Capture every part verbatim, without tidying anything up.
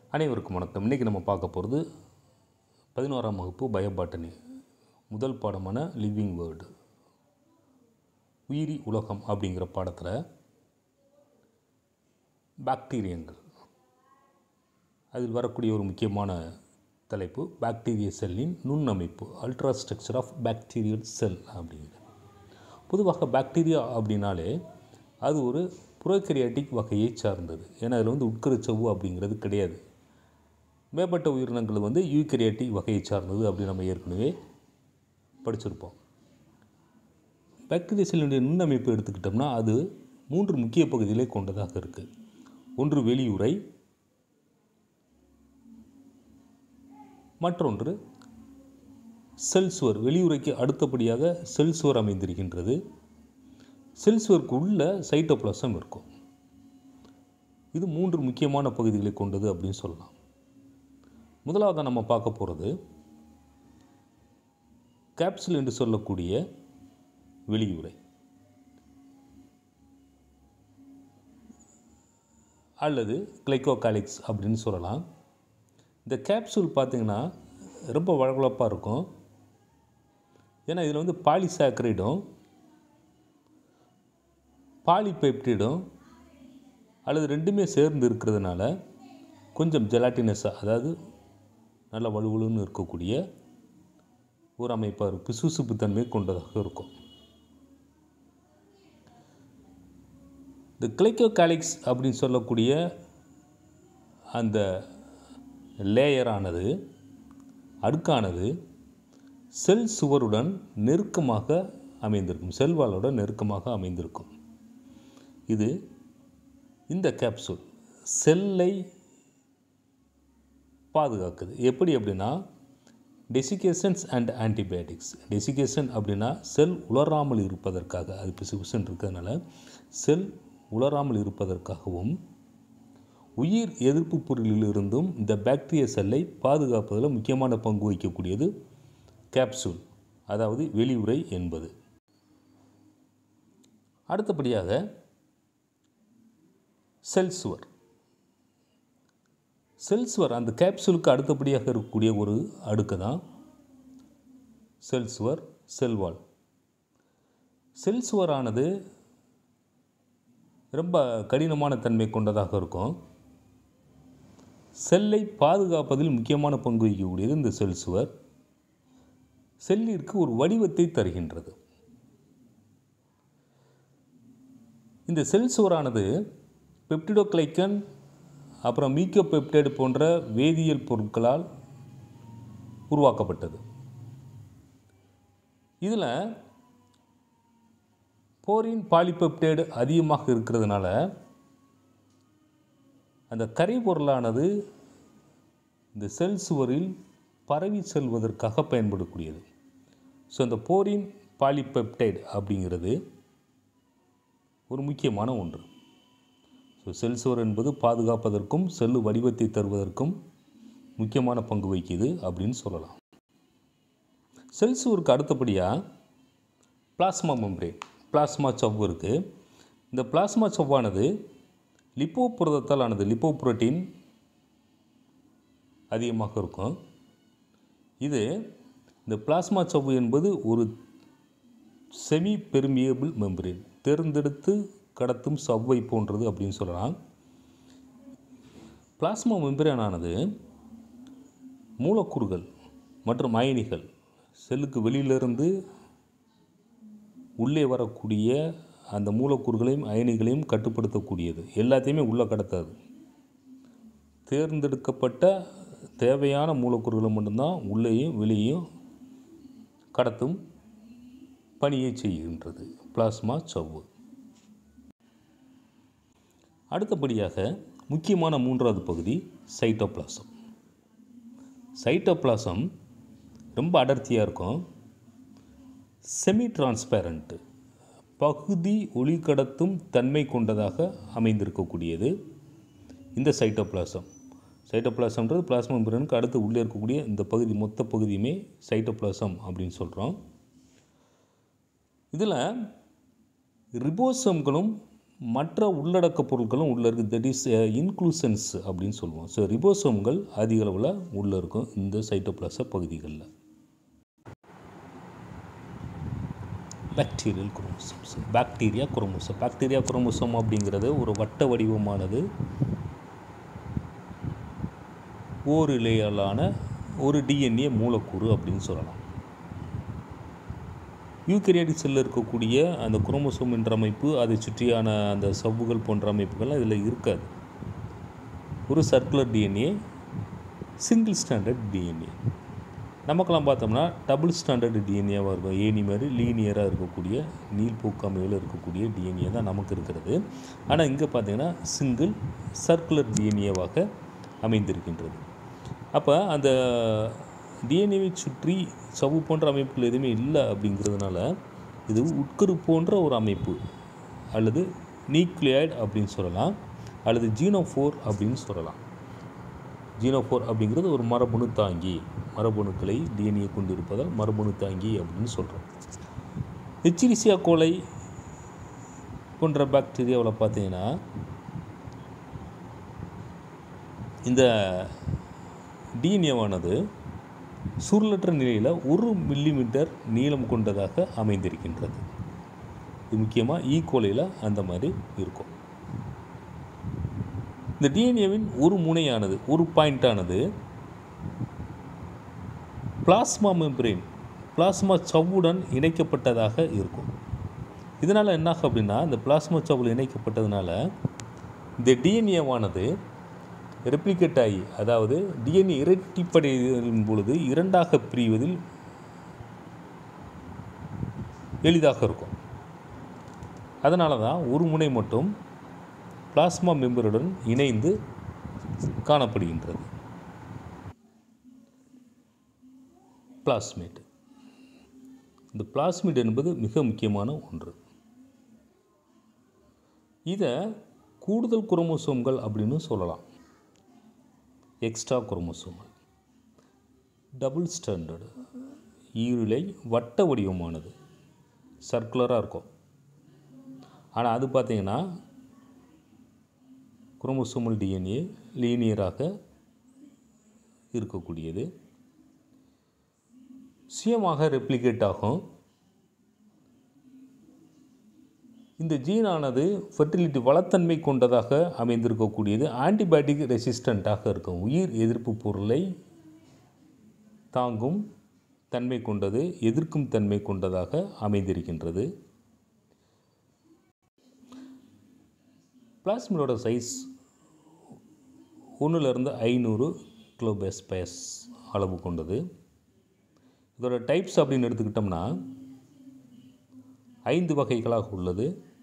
அனைவருக்கும் வணக்கம். இன்றைக்கி நம்ம பார்க்க போகிறது பதினோராம் வகுப்பு பயோபாட்டனி முதல் பாடமான லிவிங் வேர்ல்டு உயிரி உலகம் அப்படிங்கிற பாடத்தில் பாக்டீரியங்கள் அதில் வரக்கூடிய ஒரு முக்கியமான தலைப்பு பாக்டீரிய செல்லின் நுண்ணமைப்பு, அல்ட்ராஸ்ட்ரக்சர் ஆஃப் பாக்டீரியல் செல் அப்படிங்கிறது. பொதுவாக பாக்டீரியா அப்படின்னாலே அது ஒரு புரோகரியாட்டிக் வகையை சார்ந்தது. ஏன்னா அதில் வந்து உட்கருச்சவ்வு அப்படிங்கிறது கிடையாது. மேம்பட்ட உயிரினங்கள் வந்து யூகரியாட்டிக் வகையை சார்ந்தது அப்படின்னு நம்ம ஏற்கனவே படிச்சிருப்போம். பாக்டீரியா செல்லினுடைய நுண்ணமைப்பு எடுத்துக்கிட்டோம்னா அது மூன்று முக்கிய பகுதிகளை கொண்டதாக இருக்குது. ஒன்று வெளியுறை, மற்றொன்று செல் சுவர். வெளியுறைக்கு அடுத்தபடியாக செல் சுவர் அமைந்திருக்கின்றது. செல் சுவருக்கு உள்ள சைட்டோபிளாசம் இருக்கும். இது மூன்று முக்கியமான பகுதிகளை கொண்டது அப்படின்னு சொல்லலாம். முதலாவது நம்ம பார்க்க போகிறது கேப்சூல் என்று சொல்லக்கூடிய வெளியுறை அல்லது கிளைகோகாலிக்ஸ் அப்படின்னு சொல்லலாம். இந்த கேப்சூல் பார்த்திங்கன்னா ரொம்ப வழவழப்பாக இருக்கும். ஏன்னா இதில் வந்து பாலிசாக்கரைடும் பாலிபெப்டிடும் அல்லது ரெண்டுமே சேர்ந்து இருக்கிறதுனால கொஞ்சம் ஜெலாட்டினஸாக, அதாவது நல்ல வலுவலுன்னு இருக்கக்கூடிய ஒரு அமைப்பாக இருக்கும், பிசுசுப்பு தன்மை கொண்டதாக இருக்கும். இந்த கிளைகோகாலிக்ஸ் அப்படின்னு சொல்லக்கூடிய அந்த லேயரானது, அடுக்கானது செல் சுவருடன் நெருக்கமாக அமைந்திருக்கும், செல்வாலுடன் நெருக்கமாக அமைந்திருக்கும். இது இந்த கேப்சூல் செல்லை பாதுகாக்குது. எப்படி அப்படின்னா டெசிகேஷன்ஸ் அண்ட் ஆன்டிபயோட்டிக்ஸ். டெசிகேஷன் அப்படின்னா செல் உலராமல் இருப்பதற்காக, அது பிசு பிசுன்னு இருக்கிறதுனால செல் உலராமல் இருப்பதற்காகவும் உயிர் எதிர்ப்பு பொருளிலிருந்தும் இந்த பாக்டீரியா செல்லை பாதுகாப்பதில் முக்கியமான பங்கு வகிக்கக்கூடியது கேப்சூல், அதாவது வெளியுறை என்பது. அடுத்தபடியாக செல் சுவர். செல் சுவர் அந்த கேப்சூலுக்கு அடுத்தபடியாக இருக்கக்கூடிய ஒரு அடுக்கு தான் செல் சுவர், செல்வால். செல் சுவரானது ரொம்ப கடினமான தன்மை கொண்டதாக இருக்கும். செல்லை பாதுகாப்பதில் முக்கியமான பங்கு வகிக்கக்கூடியது இந்த செல் சுவர். செல்லிற்கு ஒரு வடிவத்தை தருகின்றது. இந்த செல் சுவரானது பெப்டிடோகிளைக்கன் அப்புறம் மீக்கோபெப்டைடு போன்ற வேதியியல் பொருட்களால் உருவாக்கப்பட்டது. இதில் போரின் பாலிபெப்டைடு அதிகமாக இருக்கிறதுனால அந்த கரைபொருளானது இந்த செல் சுவரில் பரவி செல்வதற்காக பயன்படக்கூடியது. ஸோ அந்த போரின் பாலிபெப்டைடு அப்படிங்கிறது ஒரு முக்கியமான ஒன்று. ஸோ செல் சுவர் என்பது பாதுகாப்பதற்கும் செல்லு வடிவத்தை தருவதற்கும் முக்கியமான பங்கு வகிக்குது அப்படின்னு சொல்லலாம். செல் சுவருக்கு அடுத்தபடியாக பிளாஸ்மா மெம்பரேன், பிளாஸ்மா சவ்வு இருக்குது. இந்த பிளாஸ்மா சவ்வானது லிப்போ புரதத்தால் ஆனது, லிப்போ புரோட்டீன் அதிகமாக இருக்கும். இது இந்த பிளாஸ்மா சவ்வு என்பது ஒரு செமி பெர்மியபிள் மெம்பரேன், தேர்ந்தெடுத்து கடத்தும் சவ்வை போன்றது அப்படின்னு சொல்லலாம். பிளாஸ்மா மெம்பரேனானது மூலக்கூறுகள் மற்றும் அயனிகள் செல்லுக்கு வெளியிலிருந்து உள்ளே வரக்கூடிய அந்த மூலக்கூறுகளையும் அயனிகளையும் கட்டுப்படுத்தக்கூடியது. எல்லாத்தையுமே உள்ளே கடத்தாது. தேர்ந்தெடுக்கப்பட்ட தேவையான மூலக்கூறுகளை மட்டும்தான் உள்ளேயும் வெளியேயும் கடத்தும் பணியை செய்கின்றது பிளாஸ்மா சவ்வு. அடுத்தபடியாக முக்கியமான மூன்றாவது பகுதி சைட்டோபிளாசம். சைட்டோபிளாசம் ரொம்ப அடர்த்தியாக இருக்கும். செமி டிரான்ஸ்பேரண்ட், பகுதி ஒளி கடத்தும் தன்மை கொண்டதாக அமைந்திருக்கக்கூடியது இந்த சைட்டோபிளாசம். சைட்டோபிளாசம்ன்றது பிளாஸ்மா மெம்பரேனுக்கு அடுத்து உள்ளே இருக்கக்கூடிய இந்த பகுதி, மொத்த பகுதியுமே சைட்டோபிளாசம் அப்படின்னு சொல்கிறோம். இதில் ரிபோசோம்களும் மற்ற உள்ளடக்க பொருட்களும் உள்ளே இருக்குது. தட் இஸ் இன்க்ளூசன்ஸ் அப்படின்னு சொல்லுவோம். ஸோ ரிபோசோம்கள் அதிக அளவில் உள்ளே இருக்கும் இந்த சைட்டோபிளாச பகுதிகளில். Bacterial chromosomes. Bacteria chromosome. Bacteria chromosome அப்படிங்கிறது ஒரு வட்ட வடிவமானது ஓரிழையாலான ஒரு டிஎன்ஏ மூலக்கூறு அப்படின்னு சொல்லலாம். யூகரியாட்டிக் செல்லில் இருக்கக்கூடிய அந்த குரோமோசோம் என்ற அமைப்பு, அதை சுற்றியான அந்த சவ்வுகள் போன்ற அமைப்புகள்லாம் இதில் இருக்காது. ஒரு circular DNA, single standard DNA. நமக்கெல்லாம் பார்த்தோம்னா டபுள் ஸ்டாண்டர்டு டிஎன்ஏவாக இருக்கும். ஏனி மாதிரி லீனியராக இருக்கக்கூடிய நீள்போக்கு அமைவில் இருக்கக்கூடிய டிஎன்ஏ தான் நமக்கு இருக்கிறது. ஆனால் இங்கே பார்த்திங்கன்னா சிங்கிள் சர்க்குலர் டிஎன்ஏவாக அமைந்திருக்கின்றது. அப்போ அந்த டிஎன்ஏவை சுற்றி சவ்வு போன்ற அமைப்புகள் எதுவுமே இல்லை அப்படிங்கிறதுனால இது உட்கரு போன்ற ஒரு அமைப்பு, அல்லது நியூக்ளியாய்டு அப்படின்னு சொல்லலாம், அல்லது ஜீனோஃபோர் அப்படின்னு சொல்லலாம். ஜீனோஃபோர் அப்படிங்கிறது ஒரு மரபணு தாங்கி, மரபணுக்களை டிஎன்ஏ கொண்டு இருப்பதால் மரபணு தாங்கி அப்படின்னு சொல்கிறோம். எச்சரிசியா கோலை போன்ற பாக்டீரியாவில் பார்த்தீங்கன்னா இந்த டிஎன்ஏவானது சுருளற்ற நிலையில் ஒரு மில்லிமீட்டர் நீளம் கொண்டதாக அமைந்திருக்கின்றது. இது முக்கியமாக ஈ கோலையில் அந்த மாதிரி இருக்கும். இந்த டிஎன்ஏவின் ஒரு முனையானது, ஒரு பாயிண்டானது பிளாஸ்மா மெம்பரேன், பிளாஸ்மா சவ்வுடன் இணைக்கப்பட்டதாக இருக்கும். இதனால் என்னாகும் அப்படின்னா, இந்த பிளாஸ்மா சவ்வில் இணைக்கப்பட்டதுனால இந்த டிஎன்ஏவானது ரெப்ளிகேட் ஆகி, அதாவது டிஎன்ஏ இரட்டிப்படையின் பொழுது இரண்டாக பிரிவதில் எளிதாக இருக்கும். அதனால தான் ஒரு முனை மட்டும் பிளாஸ்மா மெம்பருடன் இணைந்து காணப்படுகின்றது. பிளாஸ்மிட். இந்த பிளாஸ்மிட் என்பது மிக முக்கியமான ஒன்று. இதை கூடுதல் குரோமோசோம்கள் அப்படின்னு சொல்லலாம். எக்ஸ்ட்ரா குரோமோசோம்கள். டபுள் ஸ்டாண்டர்டு ஈரிழை வட்ட வடிவமானது, சர்க்குலராக இருக்கும். ஆனால் அது பார்த்திங்கன்னா குரோமோசோமல் டிஎன்ஏ லீனியராக இருக்கக்கூடியது, சுயமாக ரெப்ளிகேட் ஆகும். இந்த ஜீனானது ஃபெர்டிலிட்டி வளத்தன்மை கொண்டதாக அமைந்திருக்கக்கூடியது, ஆன்டிபயோட்டிக் ரெசிஸ்டண்ட்டாக இருக்கும். உயிர் எதிர்ப்பு பொருளை தாங்கும் தன்மை கொண்டது, எதிர்க்கும் தன்மை கொண்டதாக அமைந்திருக்கின்றது. பிளாஸ்மிடோட சைஸ் ஒன்றுலேருந்து ஐநூறு கிலோபாஸ்கல் அளவு கொண்டது. இதோட டைப்ஸ் அப்படின்னு எடுத்துக்கிட்டோம்னா ஐந்து வகைகளாக உள்ளது.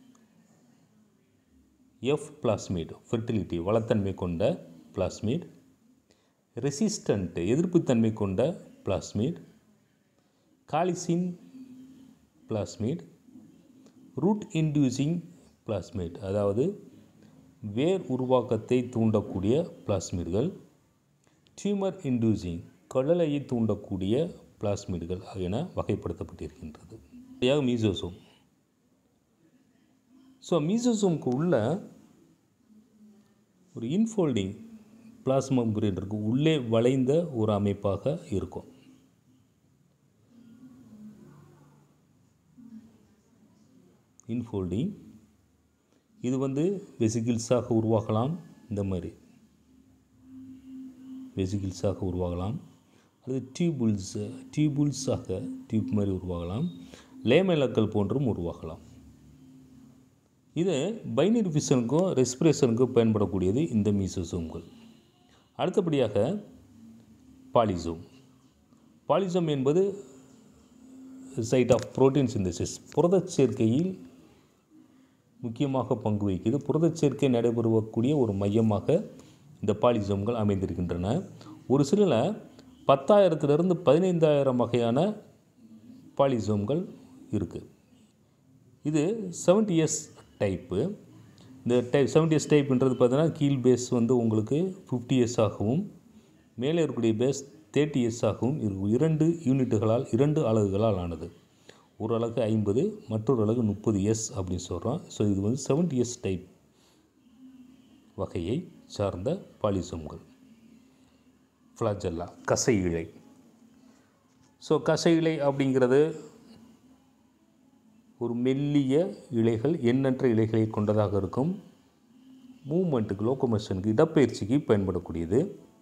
எஃப் பிளாஸ்மிட், ஃபெர்டிலிட்டி வளத்தன்மை கொண்ட பிளாஸ்மிட். ரெசிஸ்டண்ட் எதிர்ப்புத்தன்மை கொண்ட plasmid. Colicin plasmid. Root inducing plasmid, அதாவது வேர் உருவாக்கத்தை தூண்டக்கூடிய பிளாஸ்மிட்கள். டியூமர் இன்டியூசிங், கடலையை தூண்டக்கூடிய பிளாஸ்மிட்கள் ஆகியன வகைப்படுத்தப்பட்டிருக்கின்றது. மீசோசோம். ஸோ மீசோசோமுக்கு உள்ள ஒரு இன்ஃபோல்டிங் பிளாஸ்மா மெம்பரேன் இருக்கு, உள்ளே வளைந்த ஒரு அமைப்பாக இருக்கும். இன்ஃபோல்டிங் இது வந்து வெசிகிள்ஸாக உருவாகலாம், இந்த மாதிரி வெசிகிள்ஸாக உருவாகலாம், அல்லது டியூபுல்ஸ் டியூபுல்ஸாக டியூப் மாதிரி உருவாகலாம், லேமெல்லக்கள் போன்றும் உருவாகலாம். இது பைனரி ஃபிஷனுக்கும் ரெஸ்பிரேஷனுக்கும் பயன்படக்கூடியது இந்த மீசோசோம்கள். அடுத்தபடியாக பாலிசோம். பாலிசோம் என்பது சைட் ஆஃப் புரோட்டீன் சிந்தசிஸ், புரதச் சேர்க்கையில் முக்கியமாக பங்கு வகிக்கிறது. புரதச் சேர்க்கை நடைபெறக்கூடிய ஒரு மையமாக இந்த பாலிசோம்கள் அமைந்திருக்கின்றன. ஒரு சில பத்தாயிரத்திலிருந்து பதினைந்தாயிரம் வகையான பாலிசோம்கள் இருக்குது. இது செவன்டி எஸ் டைப்பு. இந்த டைப் செவன்டி எஸ் டைப்ன்றது பார்த்தீங்கன்னா கீழ் பேஸ் வந்து உங்களுக்கு ஃபிஃப்டி எஸ் ஆகவும் மேலே இருக்கக்கூடிய பேஸ் தேர்ட்டி எஸ் ஆகவும் இருக்கும். இரண்டு யூனிட்டுகளால் இரண்டு அலகுகளால் ஆனது. ஒரு அலகு ஐம்பது, மற்றொரு அலகு முப்பது எஸ் அப்படின்னு சொல்கிறோம். ஸோ இது வந்து செவன்டி எஸ் டைப் வகையை சார்ந்த பாலிசோம்கள். ஃப்ளாஜெல்லா கசை இழை. ஸோ கசை இழை அப்படிங்கிறது ஒரு மெல்லிய இலைகள், எண்ணற்ற இலைகளை கொண்டதாக இருக்கும். மூவ்மெண்ட்டுக்கு, லோகோமோஷனுக்கு, இடப்பெயர்ச்சிக்கு பயன்படக்கூடியது.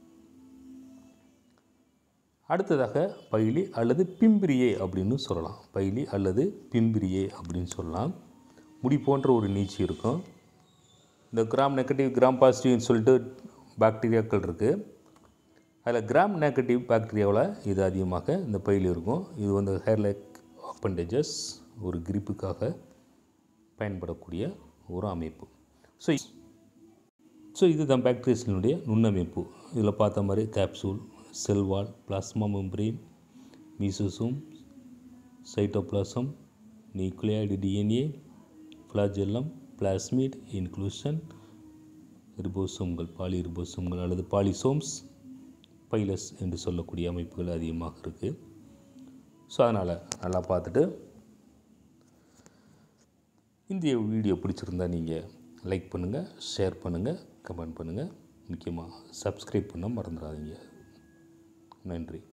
அடுத்ததாக பைலி அல்லது பிம்பிரியே அப்படின்னு சொல்லலாம். பைலி அல்லது பிம்பிரியே அப்படின்னு சொல்லலாம். முடி போன்ற ஒரு நீச்சி இருக்கும். இந்த கிராம் நெகட்டிவ், கிராம் பாசிட்டிவ்னு சொல்லிட்டு பாக்டீரியாக்கள் இருக்குது. அதில் கிராம் நெகட்டிவ் பாக்டீரியாவில் இது அதிகமாக இந்த பைலி இருக்கும். இது வந்து ஹேர் லைக் அப்பண்டேஜஸ், ஒரு கிரிப்புக்காக பயன்படக்கூடிய ஒரு அமைப்பு. ஸோ ஸோ இதுதான் பாக்டீரியாஸினுடைய நுண்ணமைப்பு. இதில் பார்த்த மாதிரி capsule, cell wall, plasma membrane, mesosome, cytoplasm, nucleoid DNA, flagellum, plasmid, inclusion, ரிபோசோம்கள், பாலி ரிபோசோம்கள் அல்லது பாலிசோம்ஸ், பைலஸ் என்று சொல்லக்கூடிய அமைப்புகள் அதிகமாக இருக்குது. ஸோ அதனால் நல்லா பார்த்துட்டு, இந்த வீடியோ பிடிச்சிருந்தா நீங்கள் லைக் பண்ணுங்கள், ஷேர் பண்ணுங்கள், கமெண்ட் பண்ணுங்கள். முக்கியமாக சப்ஸ்கிரைப் பண்ண மறந்துடாதீங்க. நன்றி.